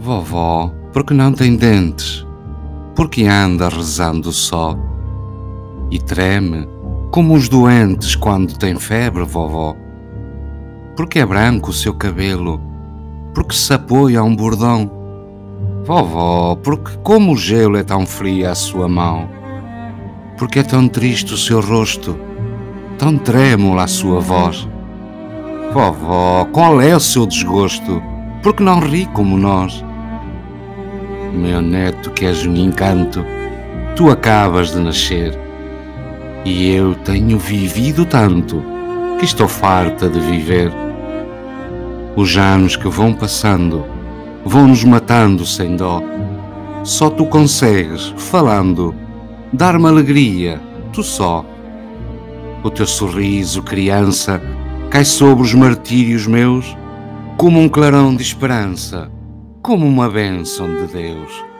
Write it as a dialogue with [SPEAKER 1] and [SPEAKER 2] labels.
[SPEAKER 1] Vovó, porque não tem dentes? Porque anda rezando só? E treme como os doentes quando tem febre, vovó? Porque é branco o seu cabelo? Porque se apoia a um bordão? Vovó, porque como o gelo é tão frio a sua mão? Porque é tão triste o seu rosto, tão trêmula a sua voz? Vovó, qual é o seu desgosto? Porque não ri como nós? Meu neto, que és um encanto, tu acabas de nascer, e eu tenho vivido tanto que estou farta de viver. Os anos que vão passando vão-nos matando sem dó. Só tu consegues, falando, dar-me alegria, tu só. O teu sorriso, criança, cai sobre os martírios meus como um clarão de esperança, como uma bênção de Deus.